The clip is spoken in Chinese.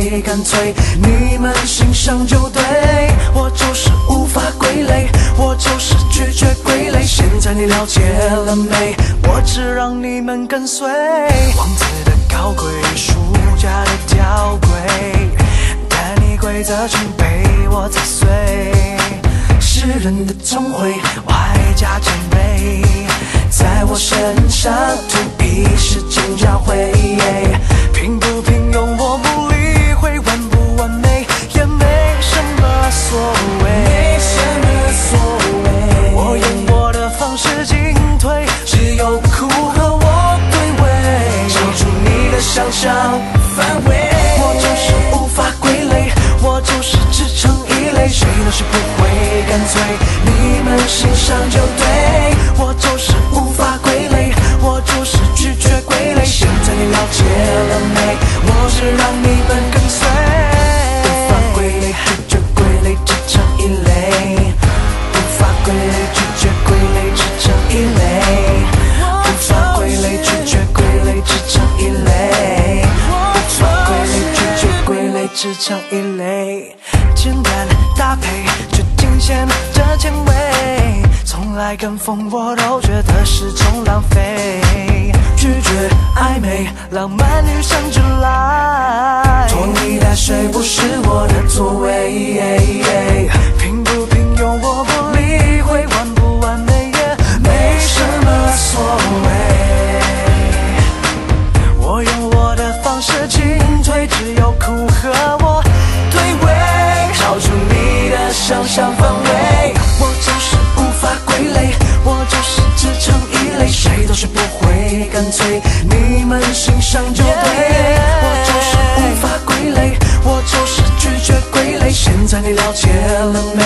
会干脆，你们欣赏就对，我就是无法归类，我就是拒绝归类。现在你了解了没？我只让你们跟随，王子的高贵，输家的吊诡，但你规则全被我踩碎。诗人的聪慧，外加谦卑，在我身上图一时间交汇。平不平庸我不理会，完不完美也没什么所谓，没什么所谓。我用我的方式进退，只有苦和我对味，超出你的想象范围。我就是无法归类，我就是只成一类，谁都是不会干脆，你们欣赏就对，我就是无法归类，我就是拒绝归类。现在你了解了没？我只让你们跟随，无法归类，拒绝归类，只成一类，无法归类，拒绝归类，只成一类，无法归类，拒绝归类，只成一类，无法归类，拒绝归类，只成一类。简单搭配却惊险的前卫，从来跟风我都觉得是种浪费，拒绝暧昧浪漫女生之来，拖泥带水不是我的作为，平不平庸我不理会，完不完美也没什么所谓，我用我的方式进退，只有苦和我对味，超出你的想象范围。我就是无法归类，我就是只成一类，谁都是不会干脆，你们欣赏就对，我就是无法归类，我就是拒绝归类。现在你了解了没？